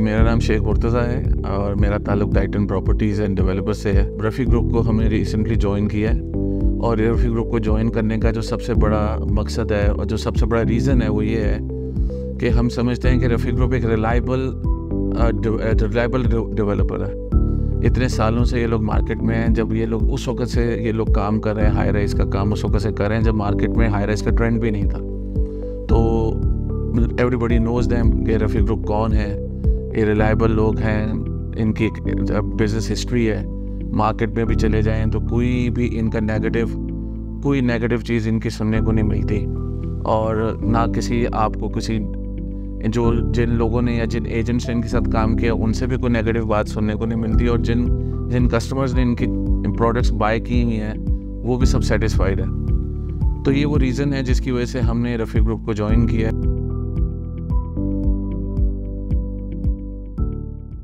मेरा नाम शेख मुर्तज़ा है और मेरा ताल्लुक टाइटन प्रॉपर्टीज़ एंड डेवलपर से है। रफ़ी ग्रुप को हमने रिसेंटली ज्वाइन किया है और रफ़ी ग्रुप को ज्वाइन करने का जो सबसे बड़ा मकसद है और जो सबसे बड़ा रीज़न है वो ये है कि हम समझते हैं कि रफ़ी ग्रुप एक रिलायबल डेवलपर है। इतने सालों से ये लोग मार्केट में हैं। जब ये लोग उस वक्त से ये लोग काम कर रहे हैं, हाई राइज़ का काम उस वक्त से कर रहे हैं जब मार्केट में हाई राइज़ का ट्रेंड भी नहीं था। तो एवरीबडी नोज़ दैम कि रफ़ी ग्रुप कौन है। ये रिलायबल लोग हैं, इनकी बिज़नेस हिस्ट्री है। मार्केट में भी चले जाएं तो कोई भी इनका कोई नेगेटिव चीज़ इनकी सुनने को नहीं मिलती और ना किसी आपको किसी जिन लोगों ने या जिन एजेंट्स ने इनके साथ काम किया उनसे भी कोई नेगेटिव बात सुनने को नहीं मिलती और जिन कस्टमर्स ने इनकी प्रोडक्ट्स बाय की हुई हैं वो भी सब सेटिस्फाइड है। तो ये वो रीज़न है जिसकी वजह से हमने रफ़ी ग्रुप को ज्वाइन किया है।